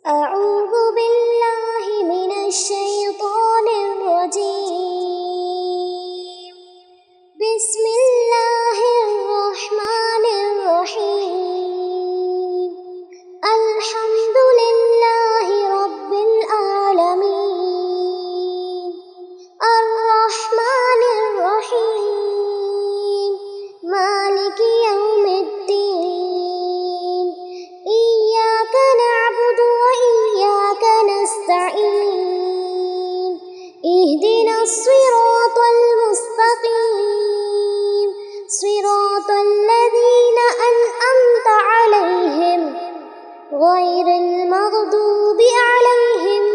أعوذ بالله من الشيطان الرجيم. بسم الله الرحمن الرحيم. الحمد لله رب العالمين. الرحمن الرحيم. مالك يوم الدين. إياك نعبد وإياك نستعين. اهدنا الصراط المستقيم. صراط الذين أنعمت عليهم غير المغضوب عليهم